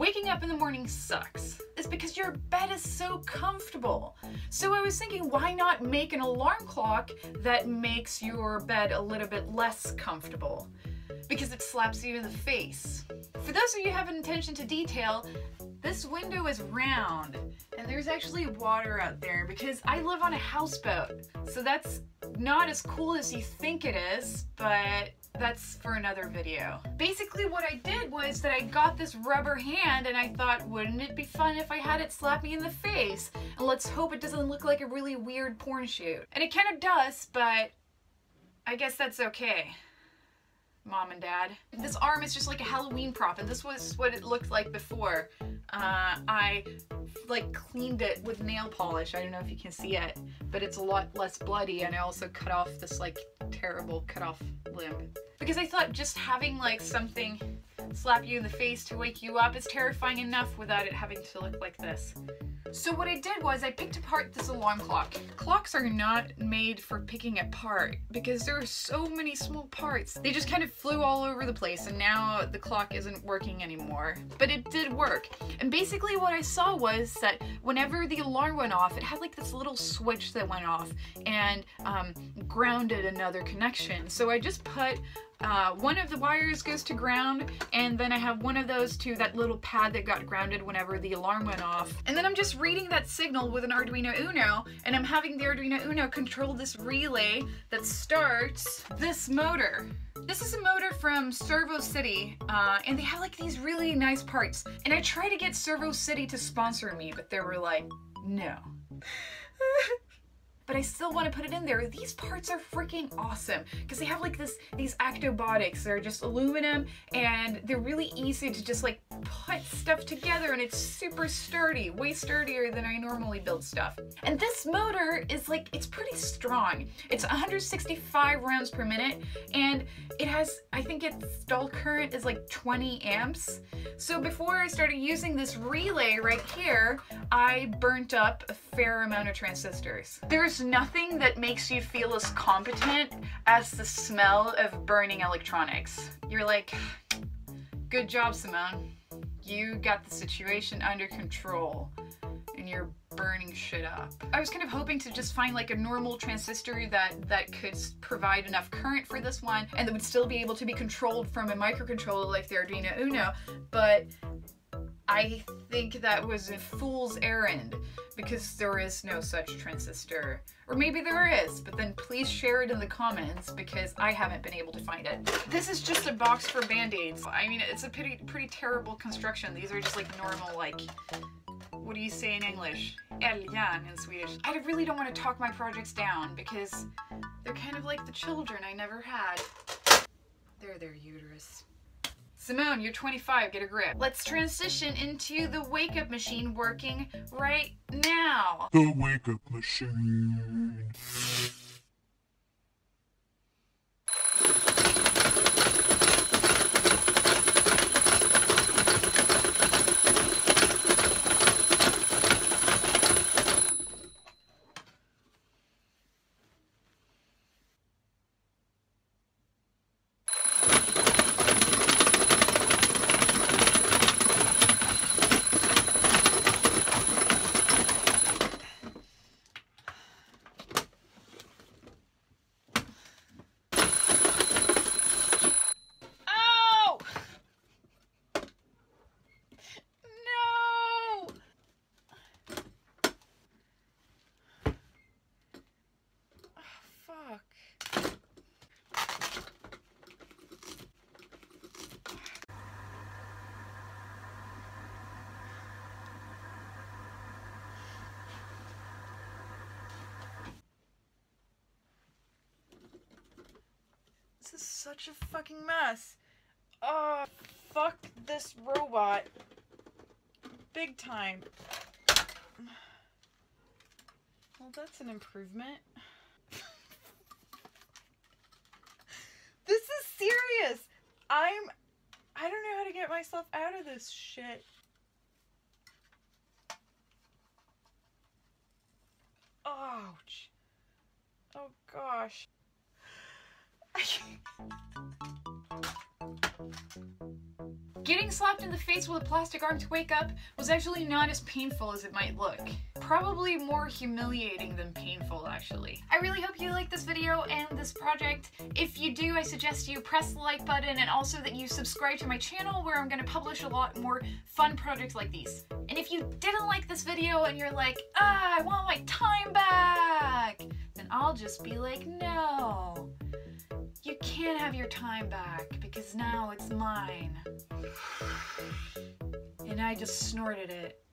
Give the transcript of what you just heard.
waking up in the morning sucks is because your bed is so comfortable. So I was thinking, why not make an alarm clock that makes your bed a little bit less comfortable? Because it slaps you in the face. For those of you who have an attention to detail, this window is round and there's actually water out there because I live on a houseboat. So that's not as cool as you think it is, but that's for another video. Basically what I did was that I got this rubber hand and I thought, wouldn't it be fun if I had it slap me in the face? And let's hope it doesn't look like a really weird porn shoot. And it kind of does, but I guess that's okay. Mom and Dad. This arm is just like a Halloween prop, and this was what it looked like before. I like cleaned it with nail polish. I don't know if you can see it, but it's a lot less bloody, and I also cut off this like terrible cut off limb. Because I thought just having like something slap you in the face to wake you up is terrifying enough without it having to look like this. So what I did was I picked apart this alarm clock. Clocks are not made for picking apart because there are so many small parts. They just kind of flew all over the place and now the clock isn't working anymore. But it did work. And basically what I saw was that whenever the alarm went off, it had like this little switch that went off and grounded another connection. So I just put one of the wires goes to ground, and then I have one of those to that little pad that got grounded whenever the alarm went off. And then I'm just reading that signal with an Arduino UNO, and I'm having the Arduino UNO control this relay that starts this motor. This is a motor from Servo City, and they have like these really nice parts. And I tried to get Servo City to sponsor me, but they were like, no. But I still want to put it in there. These parts are freaking awesome because they have like these actobotics. They're just aluminum and they're really easy to just like put stuff together, and it's super sturdy, way sturdier than I normally build stuff. And this motor is like, it's pretty strong. It's 165 rounds per minute, and it has, I think its stall current is like 20 amps. So before I started using this relay right here, I burnt up a fair amount of transistors. There's nothing that makes you feel as competent as the smell of burning electronics. You're like, good job, Simone. You got the situation under control and you're burning shit up. I was kind of hoping to just find like a normal transistor that could provide enough current for this one and that would still be able to be controlled from a microcontroller like the Arduino UNO, but I think that was a fool's errand because there is no such transistor. Or maybe there is, but then please share it in the comments because I haven't been able to find it. This is just a box for band-aids. I mean, it's a pretty terrible construction. These are just like normal, like, what do you say in English? Älgen in Swedish. I really don't want to talk my projects down because they're kind of like the children I never had. They're their uterus. Simone, you're 25, get a grip. Let's transition into the wake-up machine working right now. The wake-up machine. This is such a fucking mess. Oh, fuck this robot. Big time. Well, that's an improvement. This is serious. I don't know how to get myself out of this shit. Ouch. Oh gosh. Getting slapped in the face with a plastic arm to wake up was actually not as painful as it might look. Probably more humiliating than painful, actually. I really hope you like this video and this project. If you do, I suggest you press the like button and also that you subscribe to my channel where I'm gonna publish a lot more fun projects like these. And if you didn't like this video and you're like, I want my time back, then I'll just be like, no. You can't have your time back because now it's mine. And I just snorted it.